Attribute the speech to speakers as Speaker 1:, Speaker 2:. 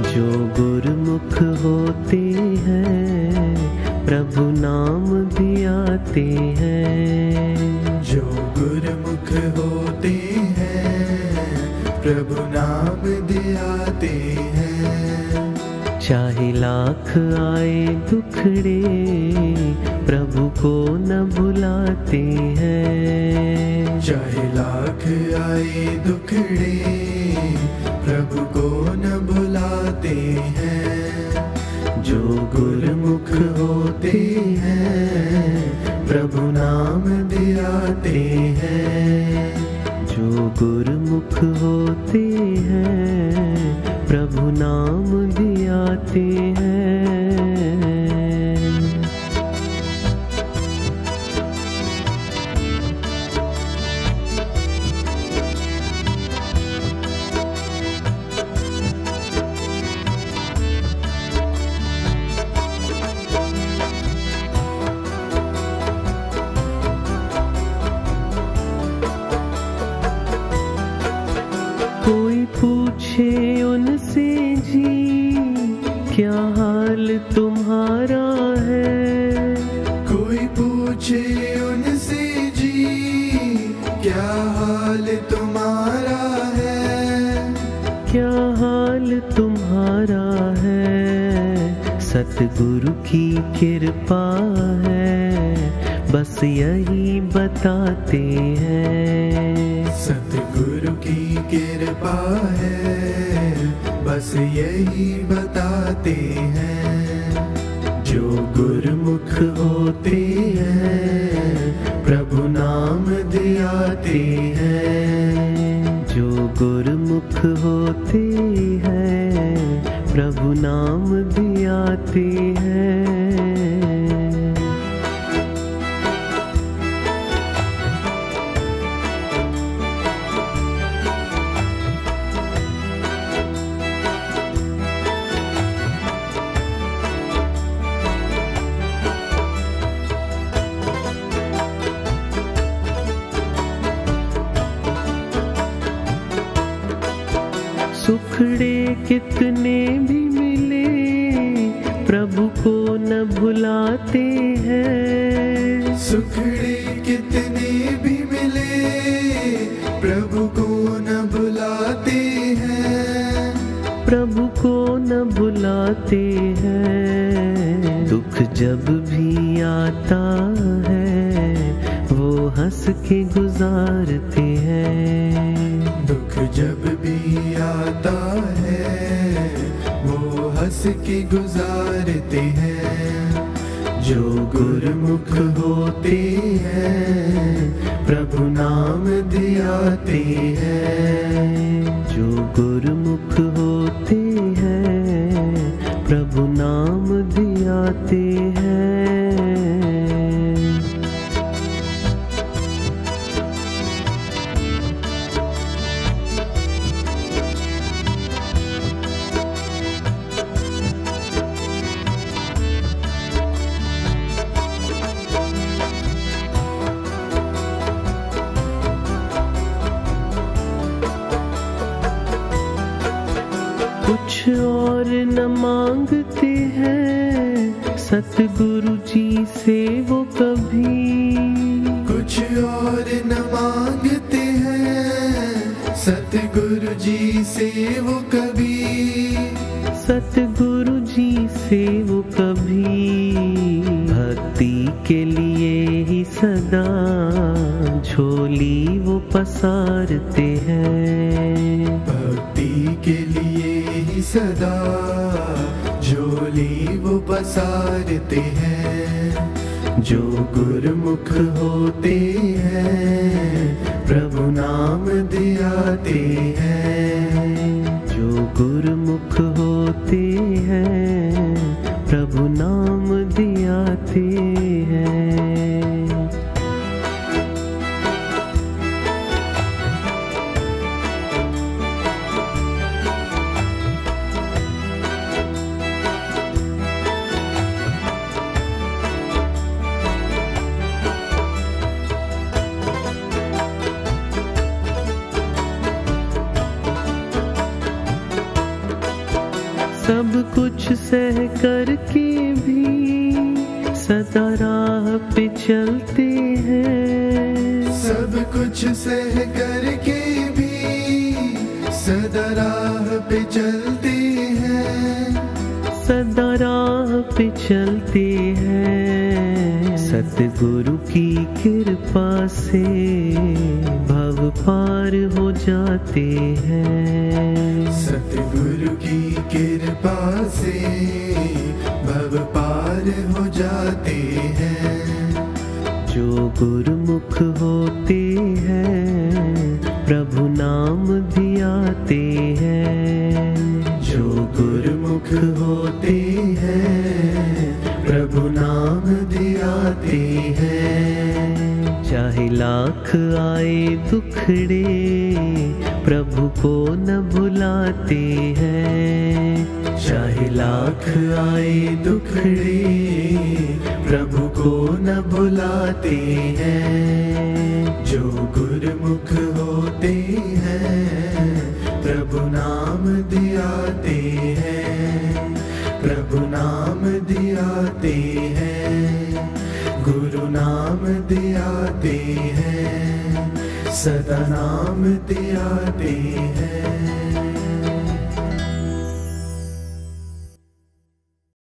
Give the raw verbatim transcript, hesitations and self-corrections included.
Speaker 1: जो गुरुमुख होते हैं प्रभु नाम धियाते हैं।
Speaker 2: जो गुरुमुख होते हैं प्रभु नाम धियाते हैं।
Speaker 1: चाहे लाख आए दुखड़े प्रभु को न भुलाते हैं।
Speaker 2: चाहे लाख आए दुखड़े प्रभु को न भुलाते हैं।
Speaker 1: जो गुरुमुख होते हैं प्रभु नाम धियाते हैं। जो गुरुमुख होते हैं प्रभु नाम धियाते हैं। कोई पूछे उनसे जी क्या हाल तुम्हारा है।
Speaker 2: कोई पूछे उनसे जी क्या हाल तुम्हारा है।
Speaker 1: क्या हाल तुम्हारा है। सतगुरु की कृपा है बस यही बताते हैं।
Speaker 2: सतगुरु की कृपा है बस यही बताते हैं।
Speaker 1: जो गुरुमुख होते हैं प्रभु नाम धियाते हैं। जो गुरुमुख होते हैं प्रभु नाम धियाते हैं। सुखड़े कितने भी मिले प्रभु को न भुलाते हैं।
Speaker 2: सुखड़े कितने भी मिले प्रभु को न भुलाते हैं।
Speaker 1: प्रभु को न भुलाते हैं। दुख जब भी आता है वो हंस के गुजारते हैं।
Speaker 2: दुख जब भी आता है वो हंस के गुजारते हैं।
Speaker 1: जो गुरुमुख होते हैं प्रभु नाम धियाते हैं। जो गुरुमुख होते हैं प्रभु नाम धियाते हैं। कुछ और न मांगते हैं सतगुरु जी से वो कभी।
Speaker 2: कुछ और न मांगते हैं सतगुरु जी से वो कभी।
Speaker 1: सतगुरु जी से वो कभी भक्ति के लिए ही सदा झोली वो पसारते हैं।
Speaker 2: भक्ति के लिए ही सदा झोली वो पसारते हैं।
Speaker 1: जो गुरुमुख होते हैं प्रभु नाम धियाते हैं। जो गुरुमुख होते हैं प्रभु नाम धियाते हैं। सब कुछ सह कर के भी सदा राह पे चलते हैं।
Speaker 2: सब कुछ सह कर के भी सदा राह पे चलते हैं।
Speaker 1: सदा राह पे चलते हैं। सतगुरु की कृपा से भव पार हो जाते हैं।
Speaker 2: सतगुरु की कृपा से भव पार हो जाते हैं।
Speaker 1: जो गुरुमुख होते हैं प्रभु नाम धियाते हैं।
Speaker 2: जो गुरुमुख होते हैं प्रभु नाम धियाते हैं।
Speaker 1: चाहे लाख आए दुखड़े प्रभु को न भुलाते हैं।
Speaker 2: चाहे लाख आए दुखड़े प्रभु को न भुलाते हैं। जो गुरुमुख होते हैं प्रभु नाम धियाते हैं। प्रभु नाम धियाते हैं। गुरु नाम धियाते हैं। सदा नाम धियाते हैं।